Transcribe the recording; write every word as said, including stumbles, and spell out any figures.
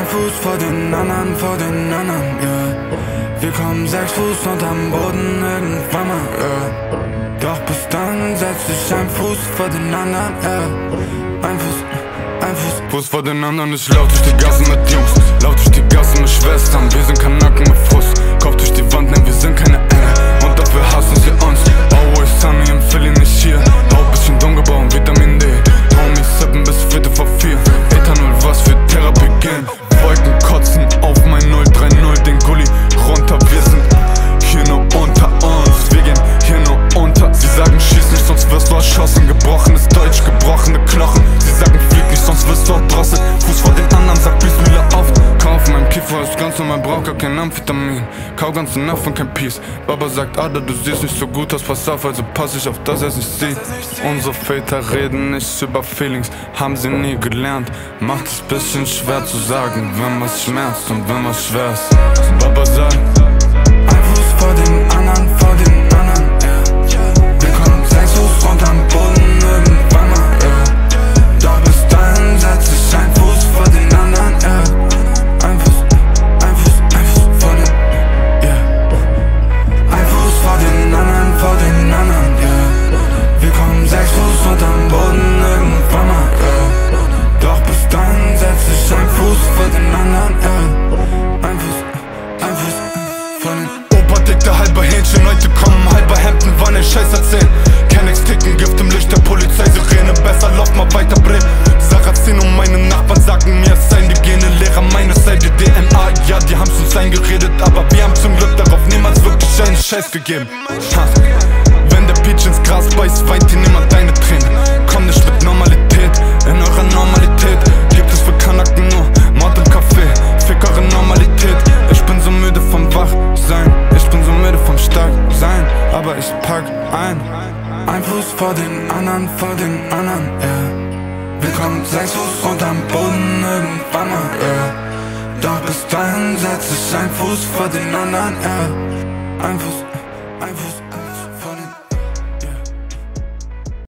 Fuß vor den anderen, vor den anderen, yeah. Wir kommen sechs Fuß unterm Boden irgendwann mal, yeah. Doch bis dann setz dich ein Fuß vor den anderen, yeah. Ein Fuß, ein Fuß Fuß vor den anderen, ich lauf durch die Gassen mit Jungs, lauf durch die Gassen mit Schwestern. Wir sind Kanaken mit Fuß, Kopf durch die Wand, nein, wir sind keine Engel. Und dafür hassen sie uns. Always sunny im Philly, nicht hier. Haut bisschen dumm gebaut, Vitamin D. Homies sippen bis Viertel vor vier. Ethanol, was für Therapie gehen. Wolken kotzen auf mein null drei null, den Gully runter. Wir sind hier nur unter uns, wir gehen hier nur unter. Sie sagen schieß nicht, sonst wirst du erschossen. Gebrochenes Deutsch, gebrochene Knochen. Sie sagen flieg nicht, sonst wirst du erdrosselt. Fuß vor den anderen, sag Bismillah auf. Kauf mein Kiefer ist ganz normal, brauch gar kein Amphetamin. Kau ganze Nacht und kein Peace. Baba sagt, Ada, du siehst nicht so gut aus, pass auf, also pass ich auf, dass er es nicht sieht. Unsere Väter reden nicht über Feelings, haben sie nie gelernt. Macht es bisschen schwer zu sagen, wenn was schmerzt und wenn was schwer ist. Baba sagt, ein Fuß vor den anderen, vor den anderen, yeah. Wir kommen sechs Fuß unterm Boden irgendwann mal, yeah. Doch bis dahin setz ich ein Fuß vor den anderen, yeah. Ein Fuß, ein Fuß, ein Fuß vor den, yeah. Ein Fuß vor den anderen, vor den anderen, yeah. Wir kommen sechs Fuß unterm Boden irgendwann mal, yeah. Doch bis dahin setz ich ein Fuß vor den anderen, yeah. Ein Fuß, ein Fuß vor den. Opa dickte halber Hähnchen, Leute kommen halber Hemden, wann ein Scheiß erzählen. Kennex ticken, Gift im Licht der Polizeisirene, besser lauf mal weiter, Bre. Sarrazin und meine Nachbarn sagen mir, es seien die Gene, Lehrer meiner Seite D N A. Ja, die haben's uns eingeredet, aber wir haben zum Glück darauf niemals wirklich einen Scheiß gegeben. Ha. Wenn der Peach ins Gras beißt, weint hier niemand deine Tränen. Komm nicht mit Normalität, in eurer Normalität gibt es für Kanaken nur Mord im Café, fick eure Normalität. Ich bin so müde vom Wachsein, ich bin so müde vom Starksein, aber ich pack ein. Ein Fuß vor den anderen, vor den anderen, yeah. Wir kommen sechs Fuß unterm Boden irgendwann mal, yeah. Doch bis dahin setz ich ein Fuß vor den anderen, yeah. Ein Fuß, ein Fuß